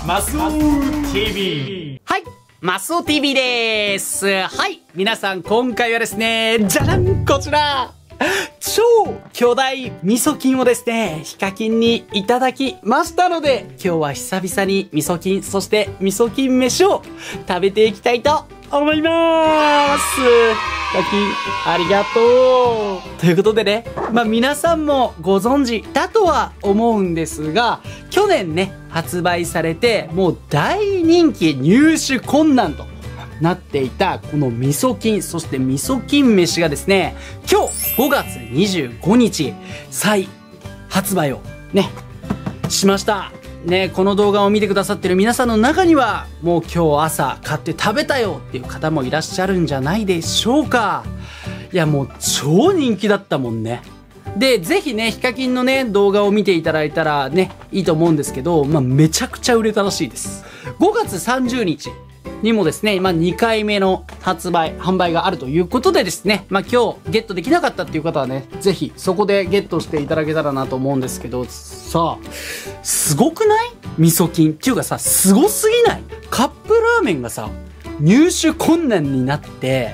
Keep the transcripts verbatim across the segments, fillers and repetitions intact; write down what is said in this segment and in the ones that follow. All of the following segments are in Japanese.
マスオ ティーブイ。 はい、マスオ ティーブイ でーす。はい、皆さん今回はですね、じゃらん、こちら超巨大味噌菌をですね、ヒカキンにいただきましたので、今日は久々に味噌菌、そして味噌菌飯を食べていきたいと思いまーす。ヒカキン、ありがとう。ということでね、まあ皆さんもご存知だとは思うんですが、去年ね、発売されて、もう大人気、入手困難となっていたこの味噌菌、そして味噌菌飯がですね、今日ごがつにじゅうごにち再発売をねしましたね。この動画を見てくださってる皆さんの中には、もう今日朝買って食べたよっていう方もいらっしゃるんじゃないでしょうか。いや、もう超人気だったもんね。で、ぜひね、ヒカキンのね、動画を見ていただいたらね、いいと思うんですけど、まあ、めちゃくちゃ売れたらしいです。ごがつさんじゅうにちにもですね、まあ、にかいめの発売、販売があるということでですね、まあ、今日ゲットできなかったっていう方はね、ぜひそこでゲットしていただけたらなと思うんですけど、さあ、すごくない？味噌菌っていうかさ、すごすぎない？カップラーメンがさ、入手困難になって、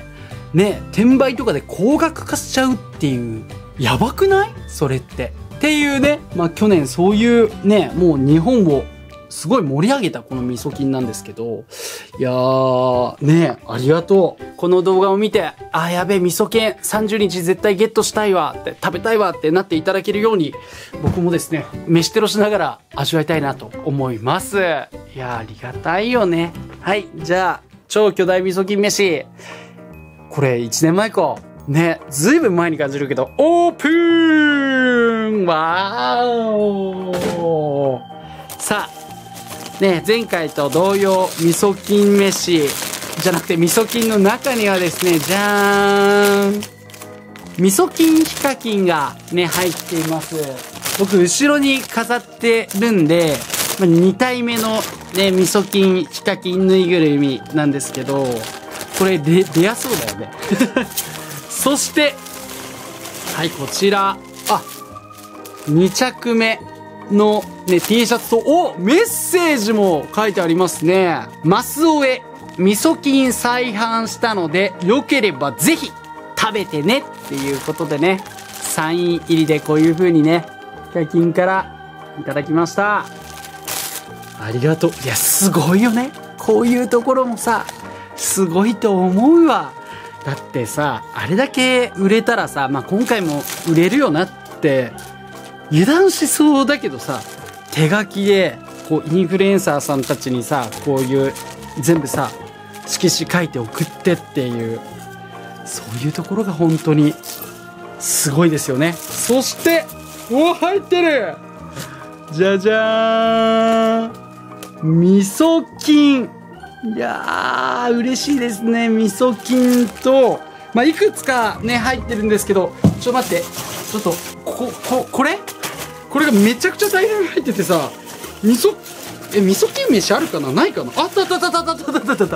ね、転売とかで高額化しちゃうっていう、やばくない？それって。っていうね、まあ去年そういうね、もう日本をすごい盛り上げたこの味噌菌なんですけど、いやー、ね、ありがとう。この動画を見て、あーやべえ、味噌菌さんじゅうにち絶対ゲットしたいわって、食べたいわってなっていただけるように、僕もですね、飯テロしながら味わいたいなと思います。いやー、ありがたいよね。はい、じゃあ、超巨大味噌菌飯。これいちねんまえか。ね、ずいぶん前に感じるけど、オープン！わーお！さあ、ね、前回と同様、味噌菌飯じゃなくて味噌菌の中にはですね、じゃーん！味噌菌ヒカキンがね、入っています。僕、後ろに飾ってるんで、にたいめのね、味噌菌ヒカキンぬいぐるみなんですけど、これで出やそうだよね。そして、はい、こちら。あ、にちゃくめのね、T シャツと、お、メッセージも書いてありますね。マスオへ味噌菌再販したので、よければぜひ食べてねっていうことでね、サイン入りでこういう風にね、ヒカキンからいただきました。ありがとう。いや、すごいよね。こういうところもさ、すごいと思うわ。だってさ、あれだけ売れたらさ、まあ、今回も売れるよなって油断しそうだけどさ、手書きでこうインフルエンサーさんたちにさ、こういう全部さ色紙書いて送ってっていう、そういうところが本当にすごいですよね。そしてお、入ってる、じゃじゃーん、味噌菌。いやー、嬉しいですね。味噌菌と、まあ、いくつかね、入ってるんですけど、ちょっと待って。ちょっと、こ、こ、これこれがめちゃくちゃ大量に入っててさ、味噌、え、味噌菌飯あるかな、ないかな、あったあったあったあったあったあったあったあった。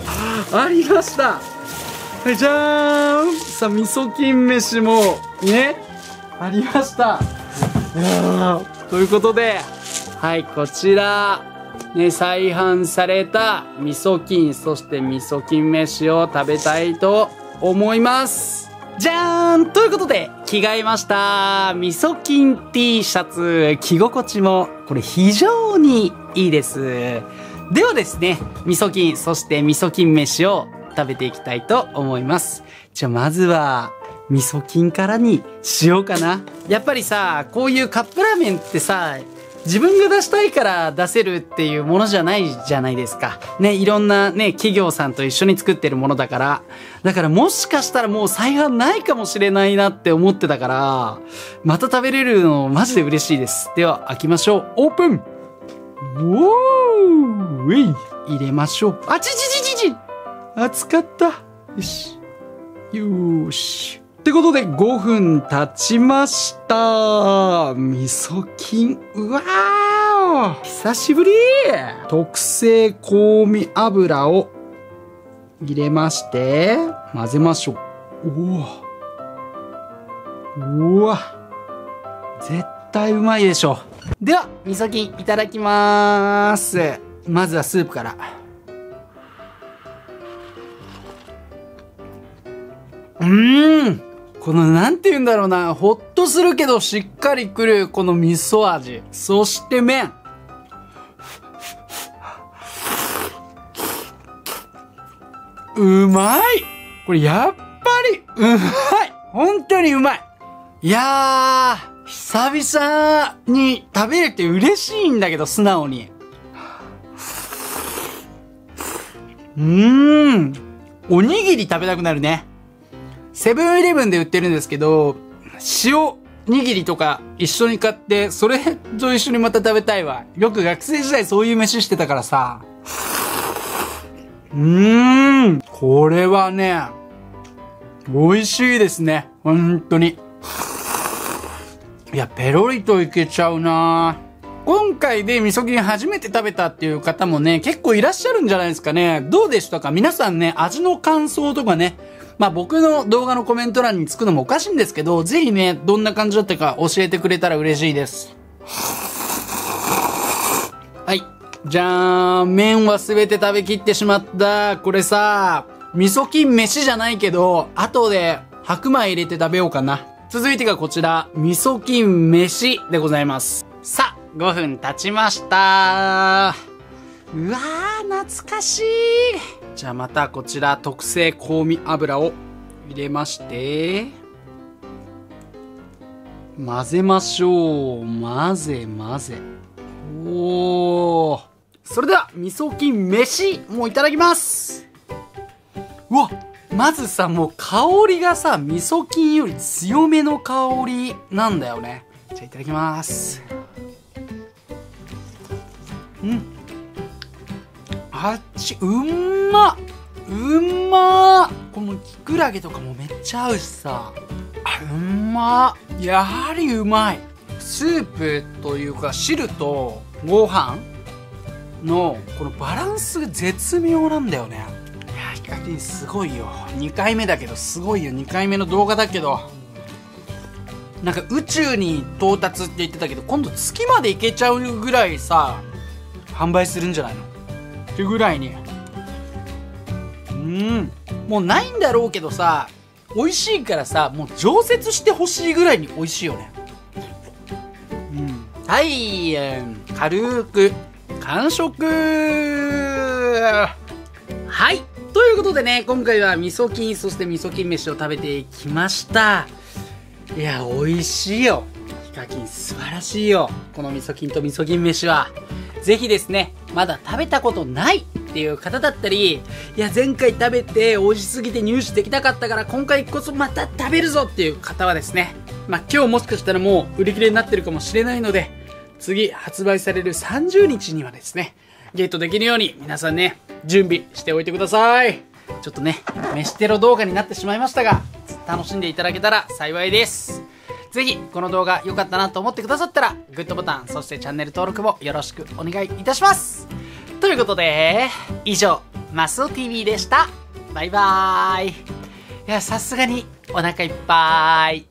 ありました。はい、じゃーん。さあ、味噌菌飯も、ね、ありました。いやー、ということで、はい、こちら、ね、再販された味噌菌、そして味噌菌飯を食べたいと思います。じゃーん！ということで、着替えました。味噌菌 T シャツ、着心地もこれ非常にいいです。ではですね、味噌菌、そして味噌菌飯を食べていきたいと思います。じゃあまずは、味噌菌からにしようかな。やっぱりさ、こういうカップラーメンってさ、自分が出したいから出せるっていうものじゃないじゃないですか。ね、いろんなね、企業さんと一緒に作ってるものだから。だからもしかしたらもう再販ないかもしれないなって思ってたから、また食べれるのマジで嬉しいです。では、開けましょう。オープン！おー！ウェイ！入れましょう。あちちちちち！熱かった。よし。よーし。ってことでごふん経ちました。味噌菌。うわー、久しぶり。特製香味油を入れまして、混ぜましょう。うわ。うわ。絶対うまいでしょ。では、味噌菌いただきまーす。 まずはスープから。うーん、このなんて言うんだろうな、ほっとするけどしっかりくるこの味噌味。そして麺。うまい。これやっぱりうまい。本当にうまい。いやー、久々に食べれて嬉しいんだけど、素直に。うーん。おにぎり食べたくなるね。セブンイレブンで売ってるんですけど、塩握りとか一緒に買って、それと一緒にまた食べたいわ。よく学生時代そういう飯してたからさ。うーん。これはね、美味しいですね。本当に。いや、ペロリといけちゃうな。今回で味噌菌初めて食べたっていう方もね、結構いらっしゃるんじゃないですかね。どうでしたか？皆さんね、味の感想とかね、まあ僕の動画のコメント欄につくのもおかしいんですけど、ぜひね、どんな感じだったか教えてくれたら嬉しいです。はい。じゃーん。麺はすべて食べきってしまった。これさ、味噌菌飯じゃないけど、後で白米入れて食べようかな。続いてがこちら、味噌菌飯でございます。さあ、ごふん経ちました。うわー、懐かしい。じゃあまたこちら特製香味油を入れまして、混ぜましょう。混ぜ混ぜ。おー。それでは、味噌菌飯、もういただきます。うわ、まずさ、もう香りがさ、味噌菌より強めの香りなんだよね。じゃあいただきます。うん。あっち、うんまうんまこのキクラゲとかもめっちゃ合うしさ。あ、うんまやはりうまい。スープというか汁とご飯のこのバランスが絶妙なんだよね。いやー、ヒカキンすごいよ。にかいめだけどすごいよ。にかいめの動画だけど、なんか宇宙に到達って言ってたけど、今度月まで行けちゃうぐらいさ、販売するんじゃないのってぐらいに。うん、もうないんだろうけどさ、美味しいからさ、もう常設してほしいぐらいに美味しいよね。うん、はい、えー、軽く完食。はい、ということでね、今回は味噌菌、そして味噌菌飯を食べてきました。いや、美味しいよ。ヒカキン素晴らしいよ。この味噌菌と味噌菌飯は。ぜひですね、まだ食べたことないっていう方だったり、いや、前回食べて美味しすぎて入手できなかったから今回こそまた食べるぞっていう方はですね、まあ、今日もしかしたらもう売り切れになってるかもしれないので、次発売されるさんじゅうにちにはですね、ゲットできるように皆さんね、準備しておいてください。ちょっとね、飯テロ動画になってしまいましたが、楽しんでいただけたら幸いです。ぜひこの動画良かったなと思ってくださったらグッドボタン、そしてチャンネル登録もよろしくお願いいたします。ということで以上マスオ ティーブイ でした。バイバーイ。いや、さすがにお腹いっぱい。